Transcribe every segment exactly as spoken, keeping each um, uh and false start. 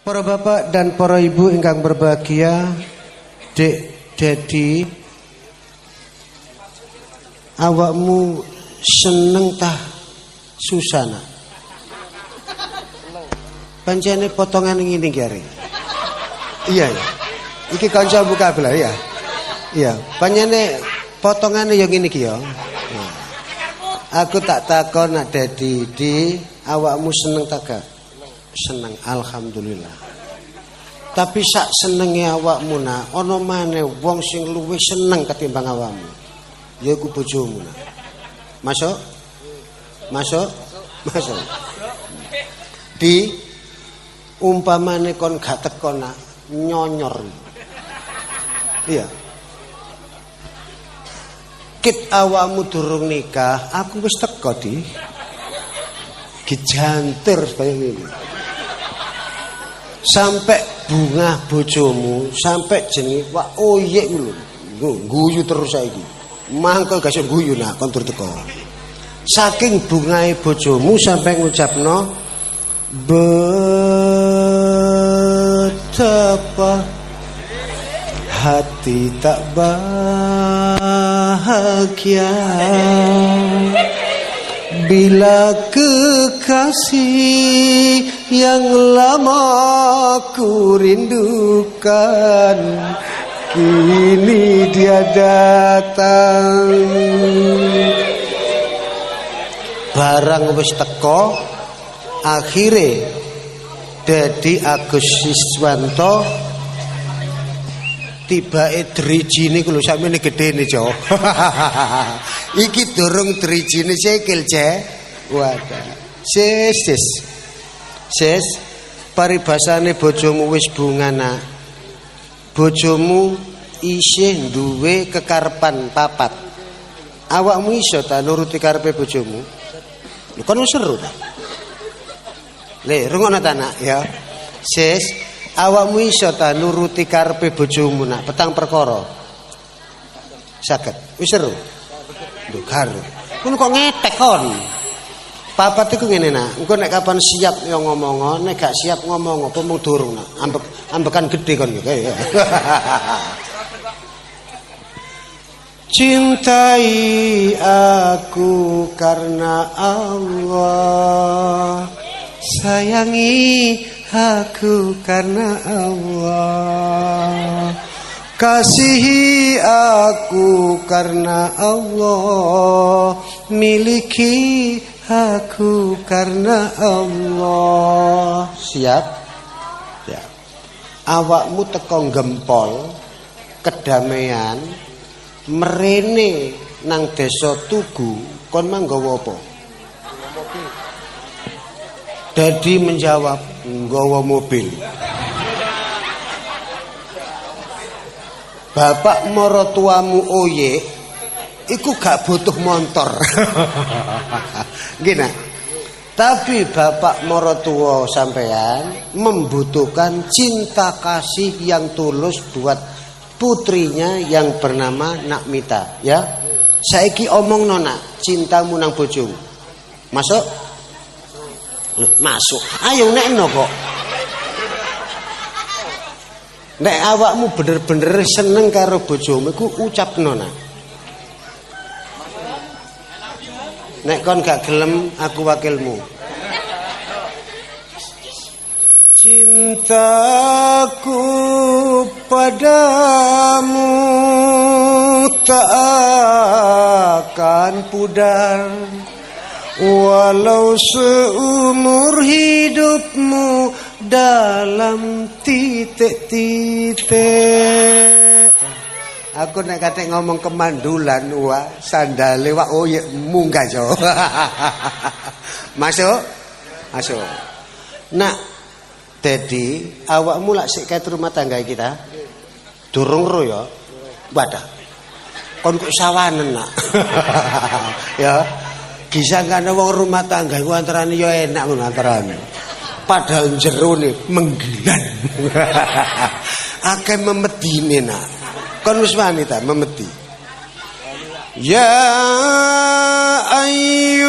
Para bapak dan para ibu ingkang berbahagia, Dek Dedi, awakmu seneng tah Susana? Pancene potongan ngene iki are. Iya ya. Iki kanca buka belah ya. Iya, pancene potongane ya ngene iki ya. Aku tak takon nak Dedi, di awakmu seneng ta gak? Seneng, alhamdulillah. Tapi sak senenge awakmu nak, ana maneh wong sing luwih seneng ketimbang awakmu. Yaiku bojomu nak. Masuk? Masuk? Masuk. Di umpamane kon gak teko nak, nyonyor. Iya. Kit awakmu durung nikah, aku wis teko di. Gijantir kaya ngene. Sampai bunga bojomu, sampai jenenge wak oyek lho. Guyu terus saiki. Mangkel gak iso guyu nak kon tur teko. Saking bungae bojomu sampai ngucapno betapa hati tak bahagia bila kekasih yang lama ku rindukan kini dia datang. Barang wis teko akhire Dedi Agus Siswanto tibake drijine ku lho sakmene gedene Jo. Iki durung drijine sikil Ce. Wadah. Sis sis. Sis, paribasane bojomu wis bunga nak. Bojomu isih duwe kekarepan papat. Awakmu iso ta nuruti karepe bojomu? Lho kan seru ta. Le, rungokno ta nak ya. Sis, awakmu iso ta nuruti karepe bojomu nak petang perkara. Saged. Wis seru. Lho karo. Kun kok ngetek kon. Papat iku ngene nak. Engko nek kapan siap yo ngomong, nek gak siap ngomong apa mung durung nak. Ambek ambekan gede kon yo. Cintai aku karena Allah, sayangi aku karena Allah, kasihi aku karena Allah, miliki aku karena Allah. Siap? Ya. Awakmu teko gempol kedamaian merene nang desa Tugu kon manggawa apa? Dadi menjawab nggawa mobil. Bapak marotuamu oyek iku gak butuh motor. Gini. Tapi bapak marotua sampean membutuhkan cinta kasih yang tulus buat putrinya yang bernama Nakmita, ya. Saiki omong nona, cintamu nang bojomu. Masuk? Loh, masuk. Ayo nekno kok. Nek awakmu bener-bener seneng karo bojomu iku ucapno nak. Nek kon gak gelem aku wakilmu. Cintaku padamu tak akan pudar walau seumur hidupmu dalam titik-titik. Aku nek kate ngomong kemandulan wah sandale wak oh ya munggah Jo. Masuk? Masuk. Nak Dedi, awakmu lak sik kae rumah tangga kita. Durung ro ya. Wadah. Kon kok sawanen nak. Ya. Gisangane wong rumah tangga iku antarane ya enak ngono antarane. Padahal jerone menggilan. Akeh memedine nak. Kon wis wani ta memedi. Ya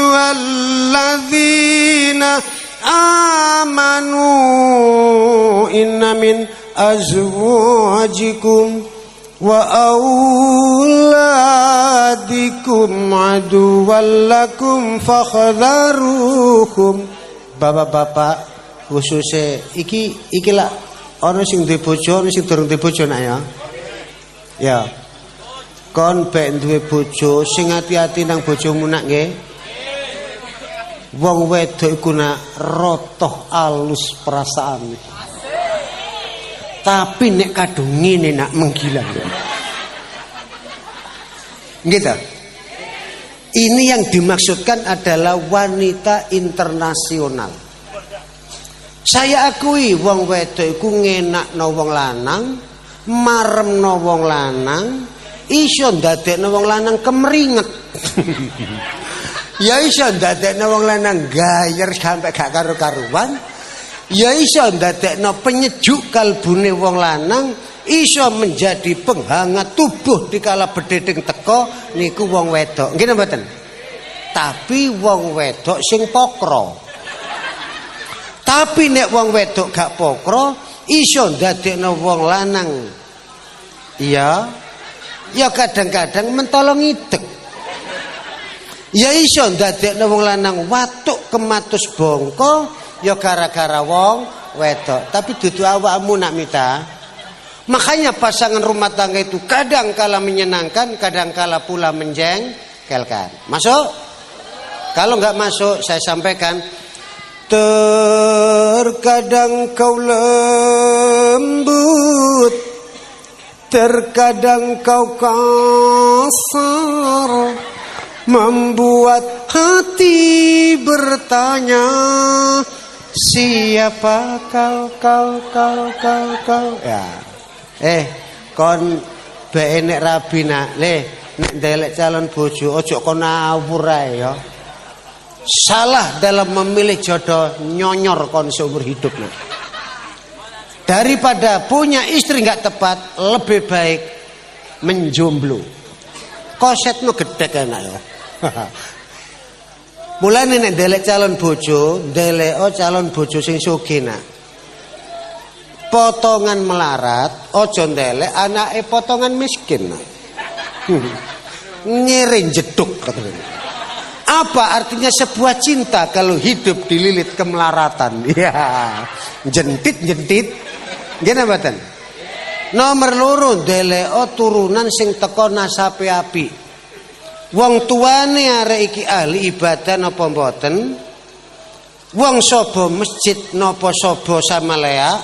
ayyuhalladzina amanu inna min azwajikum wa auladikum aduwwan lakum fakhdharuhum. Bapak-bapak khususnya iki iki lah ana sing duwe bojo ana sing durung duwe bojo nak ya. Ya. Kon bek duwe bojo sing ati-ati nang bojomu nak nggih. Wong wedok iku nak rotoh alus perasaan. Tapi nek kadung ngene nak menggilang. Gitu. Ini yang dimaksudkan adalah wanita internasional. Saya akui wong wedok iku ngenakno wong lanang, maremno wong lanang, iso ndadekno wong lanang kemringet. Ya iso ndadekno wong lanang gayer sampai gak karu-karuan. Ya iso ndadekno penyejuk kalbune wong lanang, iso menjadi penghangat tubuh dikala bededeng teko niku wong wedok. Nggih mboten? Tapi wong wedok sing pokro. Tapi nek wong wedok gak pokro, iso ndadekno wong lanang. Iya. Ya kadang-kadang mentolong idek. Ya iso ndadekno wong lanang watuk kematus bongko ya gara-gara wong wedok. Tapi dudu awakmu nak mita. Makanya pasangan rumah tangga itu kadang kala menyenangkan, kadang kala pula menjengkelkan. Masuk? Kalau enggak masuk saya sampaikan, terkadang kau lembut, terkadang kau kasar, membuat hati bertanya, siapa kau, kau, kau, kau, kau. Ya. Eh, kon be nek rabi nak, le nek ndelek calon bojo ojo kon ngawur ae ya. Salah dalam memilih jodoh, nyonyor kon seumur hidup nak. Daripada punya istri enggak tepat, lebih baik menjomblo. Kosetmu gede enak ya. Mulane nek ndelek calon bojo, ndelek oh calon bojo sing sugih nak. Potongan melarat, ojo ndelek anake potongan miskin. Ngiring jeduk katanya. Apa artinya sebuah cinta kalau hidup dililit kemelaratan? Ya, jentit-jentit. Gimana mboten? Nomor loro ndelek turunan sing teko nasabe apik. Wong tuane arek iki ahli ibadah napa mboten? Wong sapa masjid napa sapa samalea?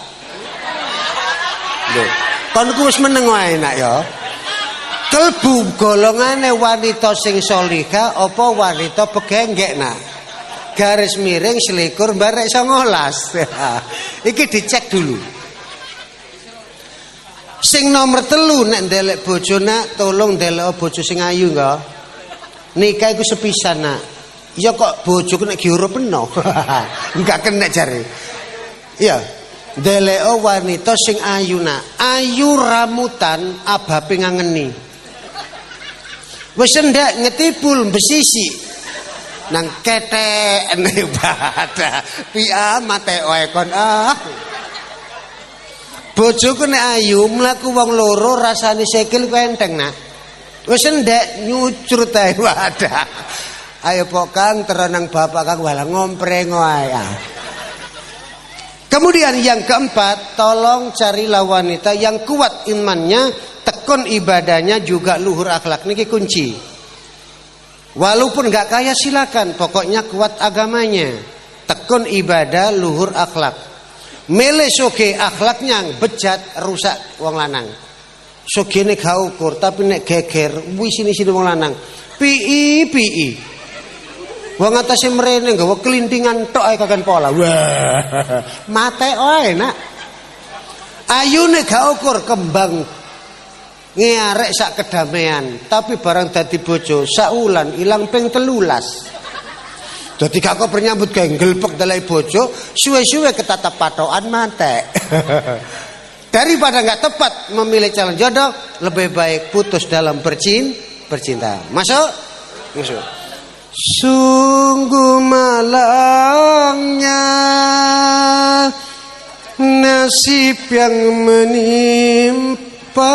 Lho, kon ku wis meneng wae nak ya. Kelbu golongane wanita sing solihah apa wanita begenggek nak? Garis miring selikur barek songolas. Iki dicek dulu. Sing nomor telu nek ndelek bojo nak, tolong ndelek bojo sing ayu enggak? Nikah iku sepisan nak. Ya kok bojoku nek giuro peno. Enggak kena jare. Iya. Ndelek wanita sing ayu nak. Ayu ramutan abape ngangeni. Wis ndak ngetipul besisi nang ketek ibadah piye mate wae kon ah bojoku nek ayu mlaku wong loro rasane sikil penteng nak wis ndak nyucrut ae wadah ayo pok Kang terenang bapak Kang wala ngompreng wae ah. Kemudian yang keempat, tolong carilah wanita yang kuat imannya, tekun ibadahnya, juga luhur akhlak. Niki kunci. Walaupun nggak kaya silakan, pokoknya kuat agamanya, tekun ibadah, luhur akhlak. Mele soge akhlaknya bejat rusak wong lanang. Soge nek gak ukur, tapi nek geger, wis sini-sini wong lanang. Pi pi. Wong atase mrene nggawa kelintingan tok ae kagan pola. Wah. Mate wae nak. Ayune gak ukur kembang ngarek sak kedamaian, tapi barang dadi bojo saulan ilang ping telulas. Dadi gak kok nyambut gawe gelpek dalai bojo, suwe-suwe ketatap patokan mate. Daripada enggak tepat memilih calon jodoh, lebih baik putus dalam bercin, bercinta. Masuk? Masuk. Sungguh malangnya nasib yang menimpa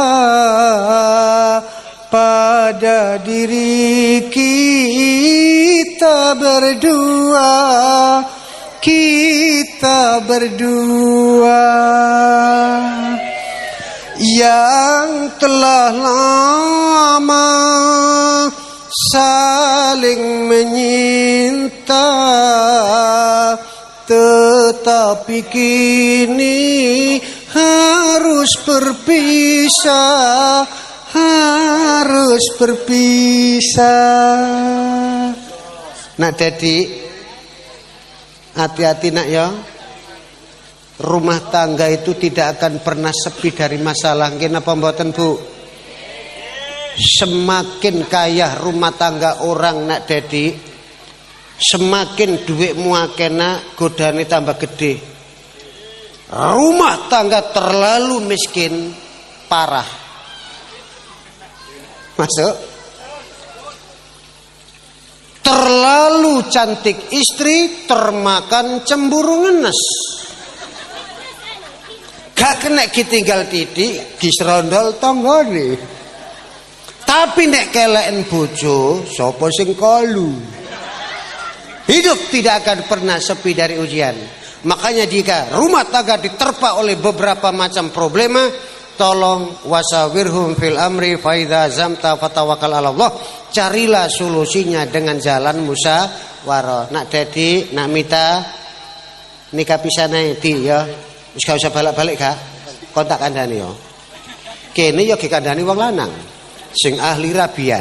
pada diri kita berdua, kita berdua yang telah lama saling menyinta, tetapi kini harus berpisah, harus berpisah. Nak Dedi, hati-hati nak ya. Rumah tangga itu tidak akan pernah sepi dari masalah. Nggih napa mboten Bu? Semakin kaya rumah tangga orang nak Dedi, semakin duitmu akeh nak, godane tambah gede. Rumah tangga terlalu miskin, parah. Masuk? Terlalu cantik istri, termakan cemburu ngenes. Gak kena ditinggal titik, gisrondol tanggane. Tapi nek keleken bojo, sapa sing kalu? Hidup tidak akan pernah sepi dari ujian. Makanya jika rumah tangga diterpa oleh beberapa macam problema, tolong wasawirhum fil amri fa idza zamta fatawakkal 'ala Allah. Carilah solusinya dengan jalan musyawarah. Nak Dedi, nak Mita, nikah pisane di ya. Wis gak usah balik-balik Kak. Kontak kandhane ya. Kene ya ge kandhane wong lanang sing ahli rabian.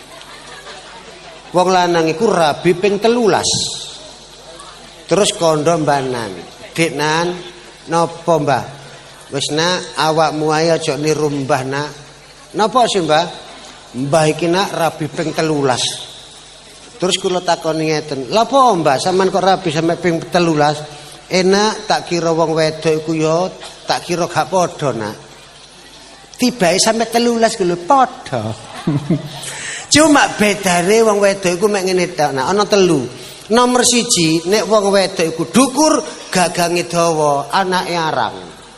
Wong lanang iku rabi ping telulas. Terus kondo mbanan. Dik Nan, napa Mbah? Wis nak, awakmu ae aja niru Mbah nak. Napa sih Mbah? Mbah iki nak rabi ping telulas. Terus kula takoni ngeten, "Lha apa Mbah sampean kok rabi sampe ping telulas?" Enak tak kira wong wedok iku ya tak kira gak padha nak. Tibae sampe telulas ku lho padha. Cuma bedane wong wedok iku mek ngene tok nak, ana telu. Nomor siji, nek wong wedok iku dukur, gagange dawa, anake arang.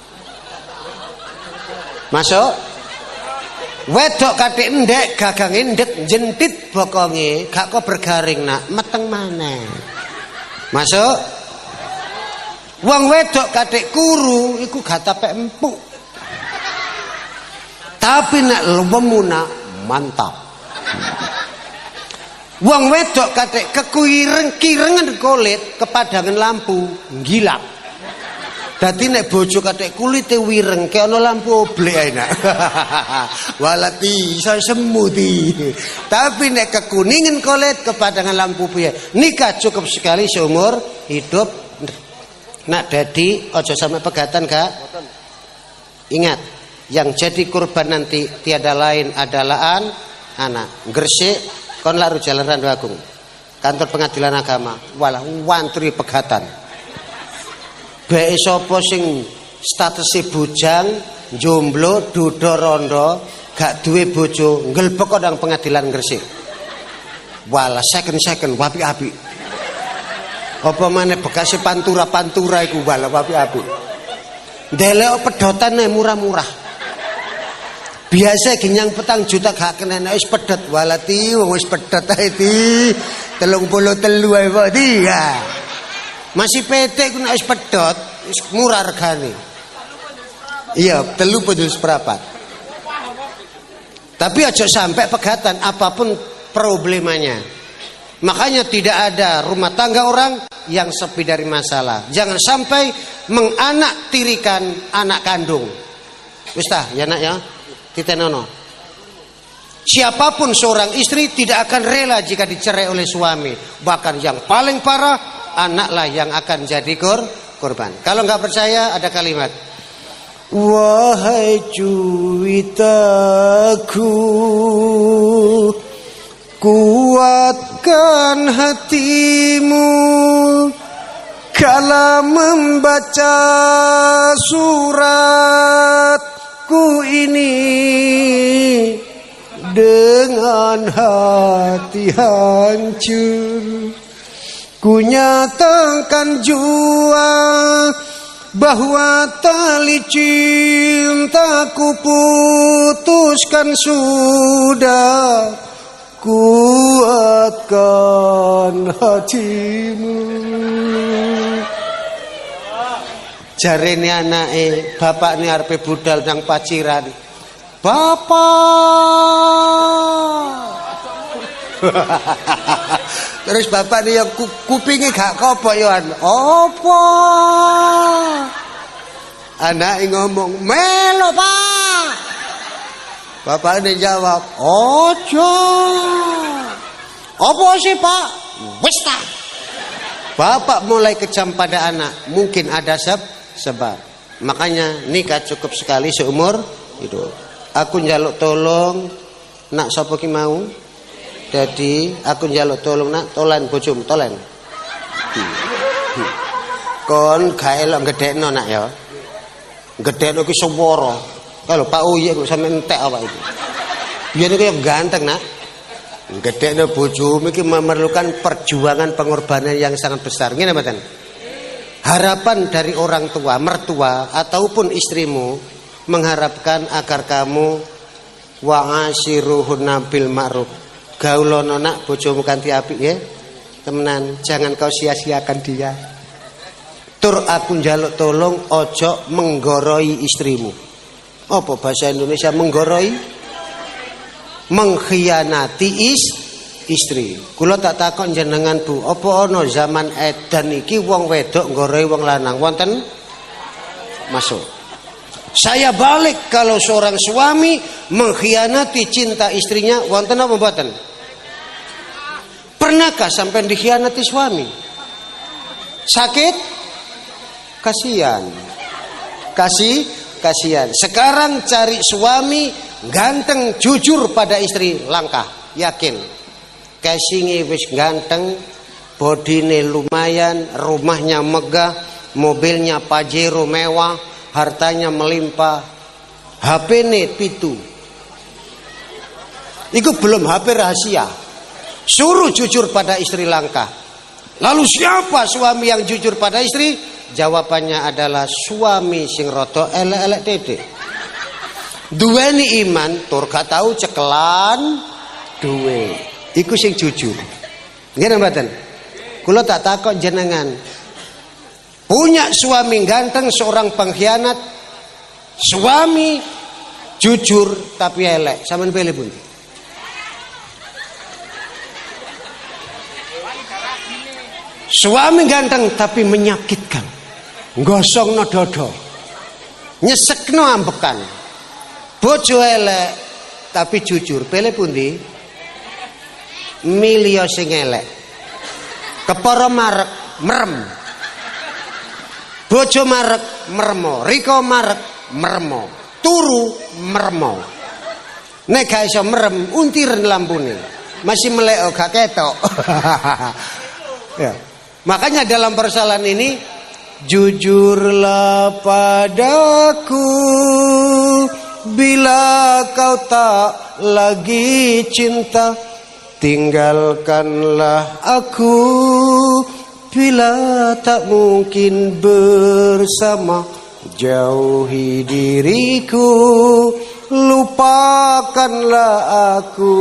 Masuk? Wedok kathik endek, gagange ndek, jentit bokonge, gak kok bergaring nak, meteng maneh. Masuk? Wong wedok kathik kuru iku gak tapek empuk. Tapi nek lemu nak mantap. Wong wedok kathik kekuireng kirengen kulit kepadangan lampu ngilap. Dadi nek bojo kathik kulite wireng kaya ana lampu oblek ae nak. Walati iso semu ti. Tapi nek kekuningan kulit kepadangan lampu piye? Nikah cukup sekali seumur hidup. Nak Dedi, ojo sampai pegatan Kak. Ingat, yang jadi korban nanti tiada lain adalah an, anak. Gresik, kon laru Jalan Randu Agung, kantor pengadilan agama, walah wantri pegatan. Bae sapa sing statuse bujang, jomblo, duda rondo, gak duwe bojo, ngelbek nang pengadilan Gresik. Walah second-second wapi-api. Apa maneh bekase pantura-pantura iku wala apik-apik. Ndelok pedotane murah-murah. Biasa ginyang petang juta gak kena wis pedhot walati wong wis pedhot ae ti. telung puluh telu ae kok ti. Masih petek ku nek wis pedhot wis murah regane. Iya, telu puluh seprapat. Tapi aja sampai pegatan apapun problemanya. Makanya tidak ada rumah tangga orang yang sepi dari masalah. Jangan sampai menganak tirikan anak kandung. Wis ta, ya nak ya. Titenono. Siapapun seorang istri tidak akan rela jika dicerai oleh suami. Bahkan yang paling parah, anaklah yang akan jadi kor korban. Kalau nggak percaya ada kalimat. Wahai cuitaku, kuatkan hatimu kala membaca suratku ini dengan hati hancur. Ku nyatakan jua bahwa tali cintaku putuskan sudah, kuatkan hatimu. Jarene anake, bapakne arepe budal nang paciran. Bapak. Terus bapak nih yang kupingi gak kobok ya an. Apa? Anak ngomong melo pak. Bapak ini jawab ojo. Apa sih pak? Wis ta. Bapak mulai kejam pada anak. Mungkin ada seb sebab. Makanya nikah cukup sekali seumur hidup. Aku njaluk tolong nak sapa ki mau? Jadi aku njaluk tolong nak tolan bojomu tolan. Kon gak elok gedhekno nak ya. Gedhekno ki swara. Kalau Pak Uye kok sampe entek awak iki. Biyen iki ganteng nak. Gedhekno bojomu iki memerlukan perjuangan pengorbanan yang sangat besar. Ngene mboten? Harapan dari orang tua, mertua ataupun istrimu mengharapkan agar kamu wa'ashiruhunna bil ma'ruf. Gaulono nak bojomu kanthi apik ya. Temenan, jangan kau sia-siakan dia. Tur aku njaluk tolong ojo menggoroi istrimu. Apa bahasa Indonesia menggoroi? Mengkhianati is istri. Kula tak takon jenengan Bu, apa ana zaman edan iki wong wedok nggoroi wong lanang? Wonten? Masuk. Saya balik kalau seorang suami mengkhianati cinta istrinya, wonten apa mboten? Pernahkah sampai dikhianati suami? Sakit? Kasihan. Kasih, kasihan. Sekarang cari suami ganteng, jujur pada istri, langkah, yakin. Casingnya wis ganteng, bodine lumayan, rumahnya megah, mobilnya Pajero mewah, hartanya melimpah, H P-ne pitu. Itu belum H P rahasia. Suruh jujur pada istri, langkah. Lalu siapa suami yang jujur pada istri? Jawabannya adalah suami sing rada elek-elek titik. Duweni iman, tur gak tau cekelan duwe. Iku sing jujur. Nggih mboten? Kula tak takok jenengan. Punya suami ganteng, seorang pengkhianat, suami jujur tapi elek, sampean pilih pundi? Suami ganteng tapi menyakitkan, gosongno dodo, nyesekno ambekan. Bojo elek tapi jujur, pilih pundi? Milio sing elek. Kepara marek merem. Bojo marek meremo, Riko marek meremo, turu meremo. Nek gak iso merem, untiren lampune. Masih melek gak ketok. Ya. Makanya dalam persoalan ini, jujurlah padaku bila kau tak lagi cinta, tinggalkanlah aku bila tak mungkin bersama, jauhi diriku, lupakanlah aku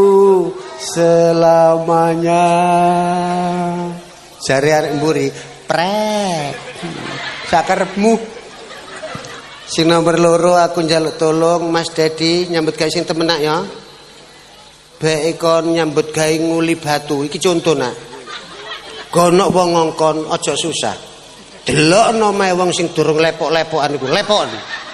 selamanya. Jare arek mburi, prek. Sakarepmu. Sing nomor loro aku njaluk tolong Mas Dedi nyambut gawe sing temenak ya. Bae kon nyambut gawe nguli batu. Iki contoh nak. Gonok wong ngongkon aja susah. Delokno mae wong sing durung lepok-lepokan iku, lepok.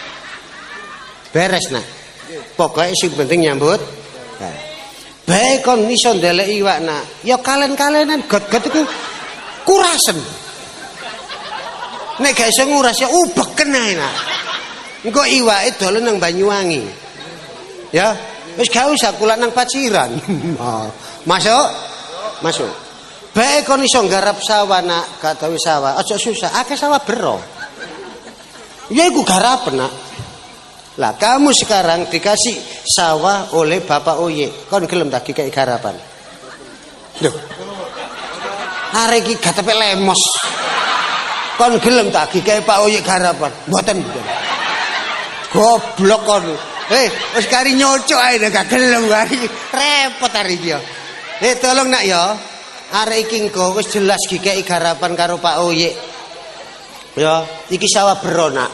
Beres nak. Pokoke sing penting nyambut. Nah. Bae kon iso ndelek iwak nak. Ya kalen-kalenan got-got iku kurasen. Nek gak iso nguras ya ubeken ae nak. Engko iwake dolen nang Banyuwangi. Ya, wis gak usah kula nang Paciran. Masuk? Masuk. Bae kon iso nggarap sawah nak, gak tau sawah, aja susah, akeh sawah bero. Ya iku garapen nak. Lah kamu sekarang dikasih sawah oleh Bapak Uye, kon gelem tak dikei garapan? Loh. Arek iki gatepe lemos. Kon gelem tak gigek Pak Oyek garapan. Mboten. Goblok kon. Eh, wis kari nyocok ae gak gelem kari. Repot hari iki ya. Eh, tolong nak ya. Arek iki engko wis jelas gigeki garapan karo Pak Oyek. Ya, iki sawah bero nak.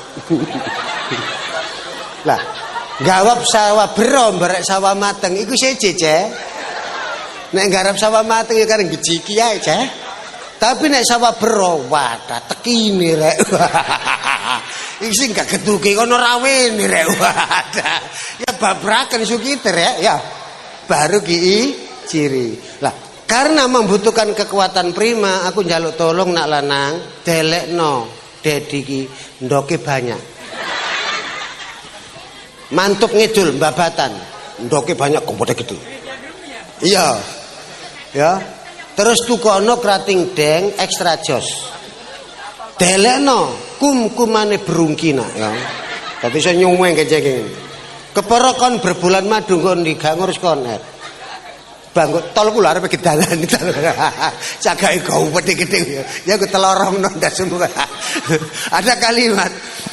Lah, gawap sawah bero barek sawah mateng iku seje, Cek. Nek garap sawah mateng ya kareng gejiki ae, Cek. Tapi nek sawah bero, wadah tekine rek. Iki sing gak getuke kono rawene rek. Wadah. Ya babrakan sukiter ya, ya. Baru ki ciri. Lah, karena membutuhkan kekuatan prima, aku njaluk tolong nak lanang delekno dedi ki ndoke banyak. Mantuk ngidul babatan, ndoke banyak kompode gitu. Iya. Ya. Terus tukono krating deng ekstra jos. Delekno kum-kumane berungkina ya. Dadi iso nyuweng kecek. Kepara kon berbulan madu kon ndi gak ngurus konet. Bangku tol kula arep gedalan tol. Cagake gau gede-gede ya ku telorong ndak semua. Ada kalimat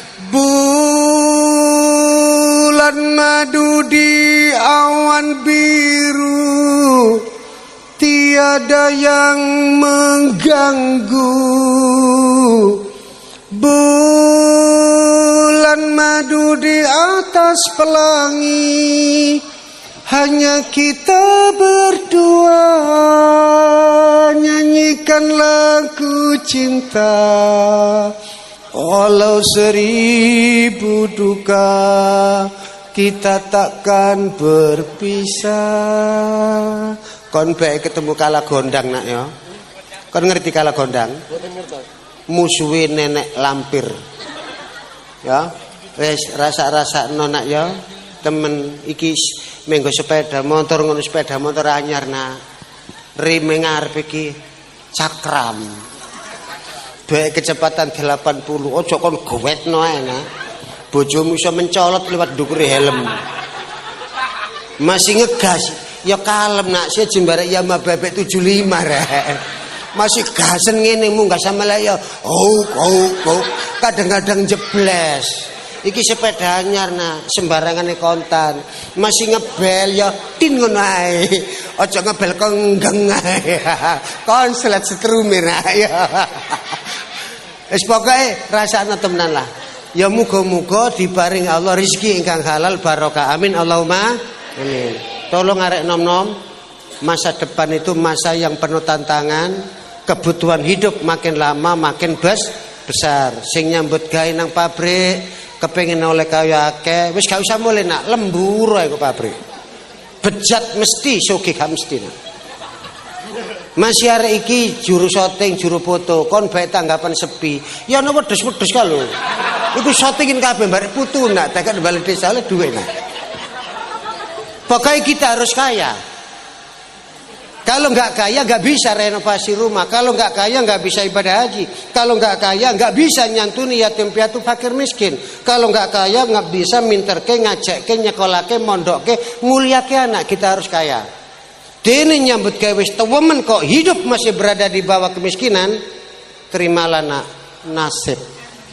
bulan madu di awan biru, tiada yang mengganggu. Bulan madu di atas pelangi, hanya kita berdua nyanyikan lagu cinta. Walau seribu duka, kita takkan berpisah. Kon baik ketemu kala gondang nak ya. Kon ngerti kala gondang? Musuhe nenek lampir. Ya, wis rasa-rasa nonak ya. Temen iki menggo sepeda motor ngono sepeda motor anyar nak. Rime ngarep iki cakram. Baik kecepatan delapan puluh. Ojo kon gowetno ae nak. Bojomu iso mencolot lewat ndukure helm. Masih ngegas. Ya kalem nak, saya jembarek ya mabebek tujuh puluh lima rek. Masih gasen ngene munggah sama lah ya. Oh, oh, oh. Kadang-kadang jebles. Iki sepeda anyar nak, sembarangane kontan. Masih ngebel ya tin ngono ae. Aja ngebel konggeng ae. Konslet setrumir ae. Wis pokoke rasane temenan lah. Ya muga-muga diparing Allah rezeki ingkang halal barokah. Amin Allahumma amin. Tolong arek nom-nom, masa depan itu masa yang penuh tantangan. Kebutuhan hidup makin lama makin bes, besar. Sing nyambut gawe nang pabrik, kepengin oleh kaya akeh, wis gak usah mulih nak, lembur ae kok pabrik. Bejat mesti sugih gak mesti nak. Masih arek iki juru syuting, juru foto, kon bae tanggapan sepi. Ya ana wedhus-wedhus ka lho. Iku syutingin kabeh barek putu nak, tekan balik desa le duwe nak. Pokoknya kita harus kaya. Kalau nggak kaya nggak bisa renovasi rumah. Kalau nggak kaya nggak bisa ibadah haji. Kalau nggak kaya nggak bisa nyantuni yatim piatu fakir miskin. Kalau nggak kaya nggak bisa minterke, ngajakke, nyekolake, mondokke, muliake anak. Kita harus kaya. Dene nyambut gawe wis tewemen kok hidup masih berada di bawah kemiskinan. Terimalah nak nasib.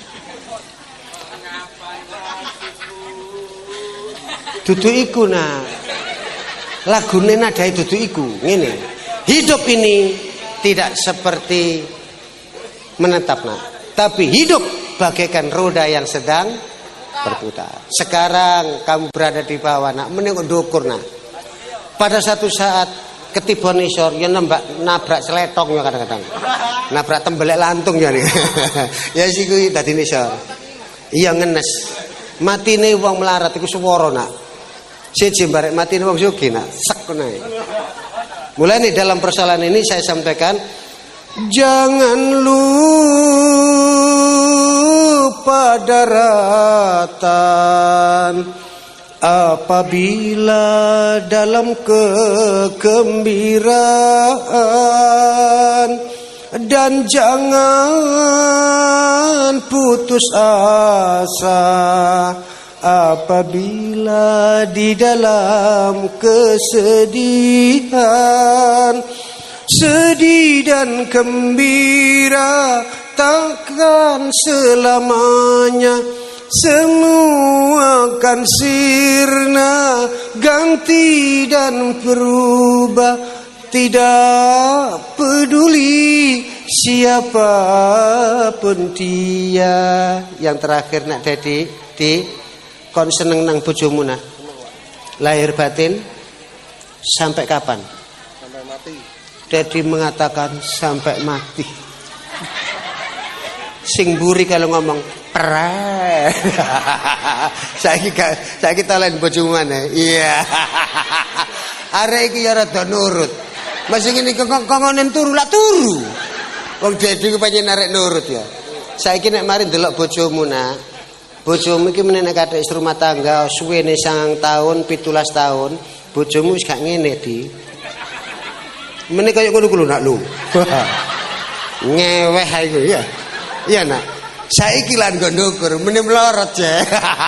Dudu iku nak. Lagune nadai dudu iku ngene. Hidup ini tidak seperti menetap nak, tapi hidup bagaikan roda yang sedang berputar. Sekarang kamu berada di bawah nak, menengok ndukur nak. Pada satu saat ketibon isor ya nembak nabrak seletong ya kadang-kadang. Nabrak tembelek lantung ya nih. Ya sih kuwi dadi isor. Iya ngenes. Matine wong melarat iku swara nak. Siji barek mati wong sugih nak sek nae. Mulai nih dalam persoalan ini saya sampaikan jangan lupa daratan apabila dalam kegembiraan dan jangan putus asa apabila di dalam kesedihan. sedih dan gembira takkan selamanya, semua akan sirna, ganti dan berubah. Tidak peduli siapapun dia. Yang terakhir nak Dedi, di kon seneng nang bojomu nak? Lahir batin sampai kapan? Sampai mati. Dedi mengatakan sampai mati. Sing buri kalau ngomong pre. Saiki saiki talen bojomu maneh. Iya. Arek iki ya rada nurut. Masih ngene kok-kokonen turu lah turu. Wong Dedi ku pengen arek nurut ya. Saiki nek mari ndelok bojomu nak. Bojomu iki meneh nek kathik rumah tangga suwene sangang tahun, pitulas tahun, bojomu wis gak ngene di. Meneh kaya ngono ku lho nak lu. Ngeweh ae iku ya. Iya nak. Saiki lan nggo ndukur meneh mlorot je.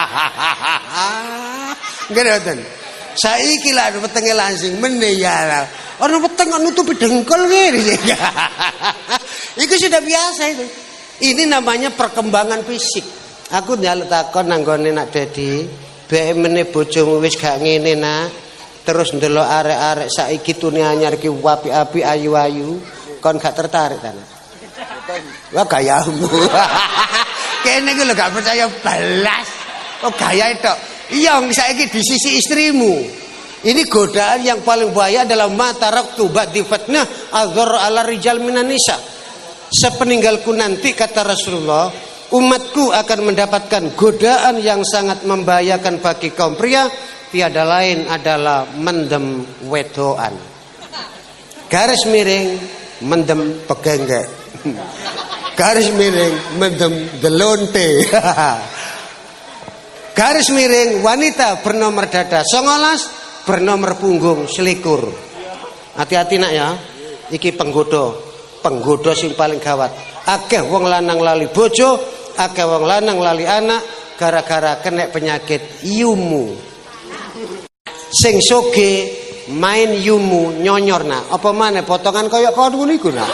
Ngerti. Saiki lah wetenge langsing meneh ya. Ana weteng kok nutupi dengkul ngene. Iku sudah biasa itu. Ini namanya perkembangan fisik. Aku njaluk takon nang gone nak Dedi, bae meneh bojomu wis gak ngene nak. Terus ndelok arek-arek saiki tune anyar ki apik-apik ayu-ayu, kon gak tertarik ta? Wah gayamu. Kene ku lho gak percaya belas. Oh gaya itu. Iya saiki di sisi istrimu. Ini godaan yang paling bahaya adalah mata raktu ba'di fatnah azhar ala rijal minan nisa. Sepeninggalku nanti kata Rasulullah, umatku akan mendapatkan godaan yang sangat membahayakan bagi kaum pria, tiada lain adalah mendem wedoan. Garis miring mendem pegengge. Garis miring mendem delonte. Garis miring wanita bernomor dada songolas, bernomor punggung selikur. Hati-hati nak ya. Iki penggoda, penggoda sing paling gawat. Akeh wong lanang lali bojo, akeh wong lanang lali anak gara-gara kena penyakit yumu. Sing soge main yumu nyonyor nak. Apa maneh potongan kaya kono niku nak.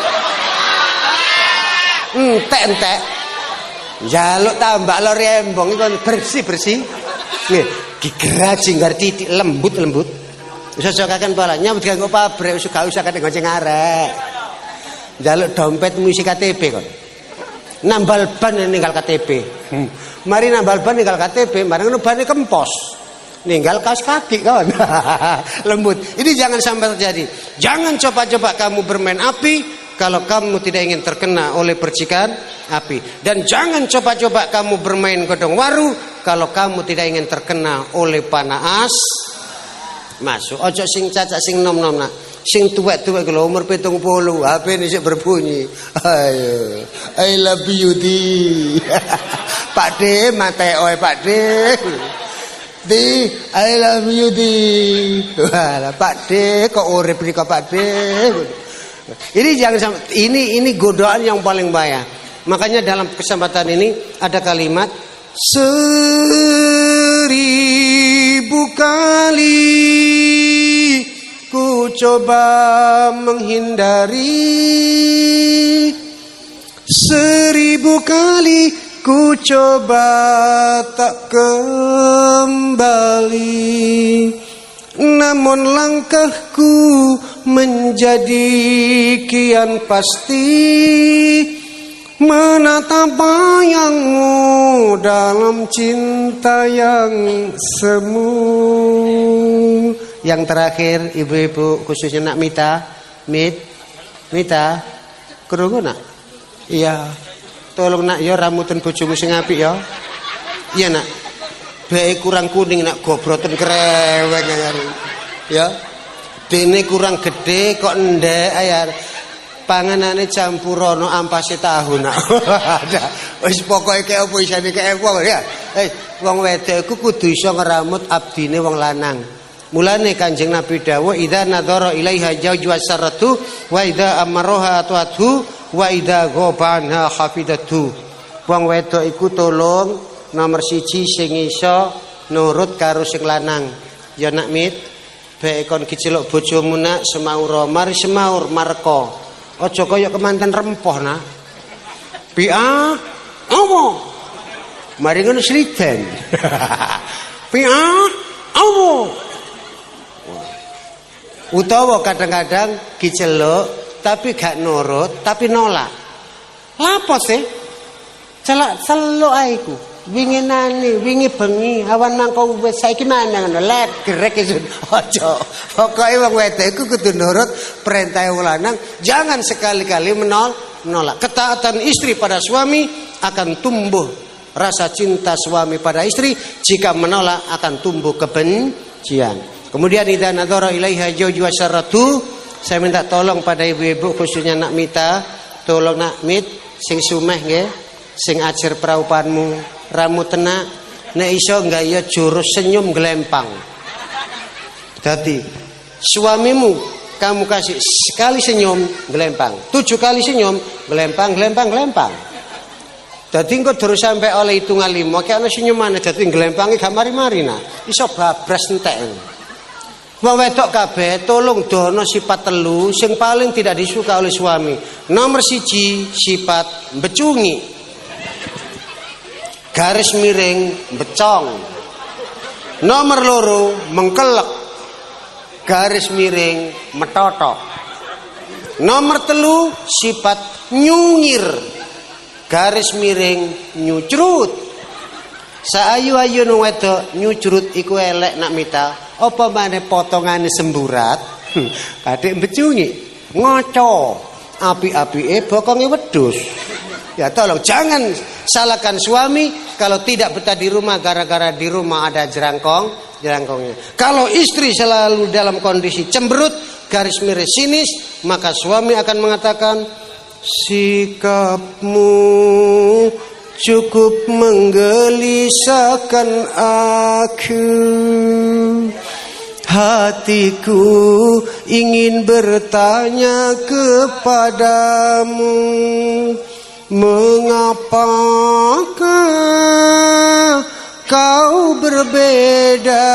Entek-entek. Jaluk tambah lo rembong iku bersih-bersih. Nggih, digerajing gar titik lembut-lembut. Wis aja kaken pala nyambut kanggo pabrik wis gak usah kate gonceng arek. Jaluk dompetmu isi K T P kon. Nambal ban ninggal K T P. Hmm. Mari nambal ban ninggal K T P, bareng ngono bane kempos. Ninggal kaos kaki kawan. Lembut. Ini jangan sampai terjadi. Jangan coba-coba kamu bermain api kalau kamu tidak ingin terkena oleh percikan api. Dan jangan coba-coba kamu bermain godong waru kalau kamu tidak ingin terkena oleh panah as masuk. Ojo sing cacak sing nom-nom nak. Sing tuwek-tuwek lho umur pitung puluh, H P ini sik berbunyi. Ayo. I love you di. Pak De, mate oe Pak De. Di, I love you di. Wah, Pak De kok urip iki kok Pak De. Ini jangan sampai ini ini godaan yang paling bahaya. Makanya dalam kesempatan ini ada kalimat seribu kali ku coba menghindari, seribu kali ku coba tak kembali, namun langkahku menjadi kian pasti menatap bayangmu dalam cinta yang semu. Yang terakhir ibu-ibu khususnya nak Mita, Mit, Mita, krungu nak? Iya. Tolong nak ya rambutan bojomu sing apik ya. Iya nak. Bae kurang kuning nak gobroten kreweng ya. Dene kurang gede kok ndek ayar. Panganane campurono ampase tahu nak. Wis pokoke kaya apa isane kaya apa ya. Eh wong wedok iku kudu iso ngeramut abdine wong lanang. Mulane Kanjeng Nabi dawuh idza nadzara ilaiha jawju wasaratu wa idza amaroha atuatu wa idza ghabana hafidatu. Wong wedok iku tolong nomor siji sing iso nurut karo sing lanang. Ya nak Mit, Bae kon kiceluk bojomu nak semaur mari semaur marko. Aja kaya kemanten rempoh nak. Pia apa? Mari ngono sliden. Pia apa? Utawa kadang-kadang kiceluk tapi gak nurut tapi nolak. Lapo sih? Celak celuk ae iku. Wingi nani, wingi bengi, awan mangko wis saiki mana ngono, let grek isun. Aja. Pokoke wong wedok iku kudu nurut perintah wong lanang, jangan sekali-kali menol menolak. Ketaatan istri pada suami akan tumbuh rasa cinta suami pada istri, jika menolak akan tumbuh kebencian. Kemudian idza nadzara ilaiha jauju wasaratu, saya minta tolong pada ibu-ibu khususnya nak Mita, tolong nak Mit sing sumeh nggih, sing ajar praupanmu. Ramu tenak nek iso gaya jurus senyum gelempang. Dadi suamimu kamu kasih sekali senyum gelempang, tujuh kali senyum gelempang gelempang gelempang. Dadi engko terus sampai oleh hitungan lima kayak ana senyumane dadi gelempange gak mari-mari nah. Iso babras entek. Wong wedok kabeh tolong dono sifat telu sing paling tidak disuka oleh suami. Nomor siji sifat becungi. Garis miring becong. Nomor loro mengkelek. Garis miring metotok. Nomor telu sifat nyungir. Garis miring nyucrut. Saayu-ayu nang wedok nyucrut iku elek nak Mita. Apa maneh potongane semburat? Kadek becungi. Ngoco. Api-apike bokonge wedhus. Ya tolong jangan salahkan suami kalau tidak betah di rumah gara-gara di rumah ada jerangkong, jerangkongnya. Kalau istri selalu dalam kondisi cemberut, garis miring sinis, maka suami akan mengatakan sikapmu cukup menggelisahkan aku. Hatiku ingin bertanya kepadamu, mengapakah kau berbeda?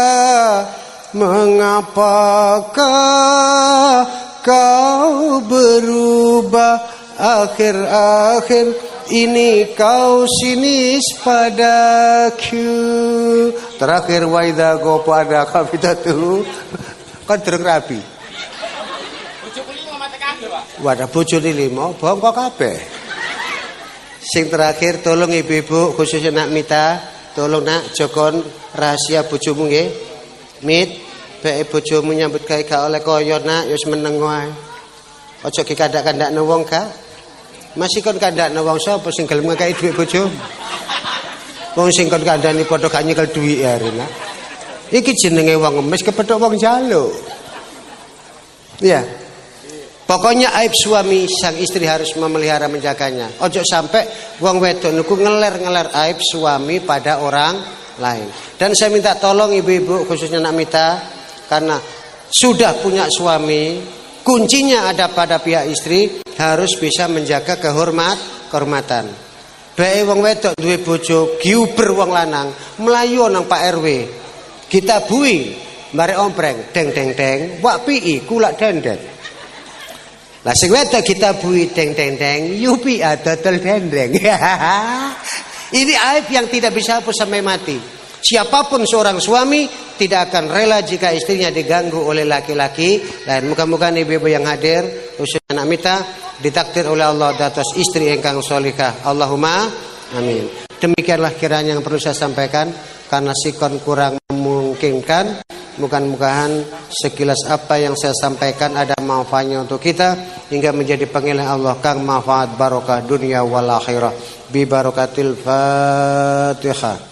Mengapakah kau berubah? Akhir-akhir ini kau sinis padaku. Terakhir waida go pada kapitatu. Kan dereng rabi. Bojoku limo mate kabeh, Pak. Wadah bojone limo, bongko kabeh. Sing terakhir tolong ibu-ibu khususnya nak Mita, tolong nak jogon rahasia bojomu nggih. Mit, bae bojomu nyambut gawe gak oleh kaya nak, ya wis meneng wae. Aja dikandak-kandakno wong gak. Masih kon kandakno wong sapa sing gelem ngekeki dhuwit bojomu? Wong sing kon kandhani padha gak nyekel dhuwit ya Rina. Iki jenenge wong ngemis kepethuk wong njaluk. Iya. Pokoknya aib suami sang istri harus memelihara menjaganya. Ojo sampai wong wedok niku ngeler-ngeler aib suami pada orang lain. Dan saya minta tolong ibu-ibu khususnya nak Mita, karena sudah punya suami, kuncinya ada pada pihak istri, harus bisa menjaga kehormat kehormatan. Bae wong wedok duwe bojo giuber wong lanang, melayu nang Pak R W. Kita bui bare ompreng deng deng deng, wak pi kulak dendet. Lah sing wedok kita bui deng deng deng, yupi dodol dendeng. Ini aib yang tidak bisa hapus sampai mati. Siapapun seorang suami tidak akan rela jika istrinya diganggu oleh laki-laki. Dan muka-muka ibu-ibu yang hadir, khususnya anak Mita, ditakdir oleh Allah di atas istri ingkang sholihah. Allahumma amin. Demikianlah kiranya yang perlu saya sampaikan, karena sikon kurang memungkinkan. Mudah-mudahan sekilas apa yang saya sampaikan ada manfaatnya untuk kita hingga menjadi panggilan Allah kang manfaat barokah dunia wal akhirah bi barokatil Fatihah.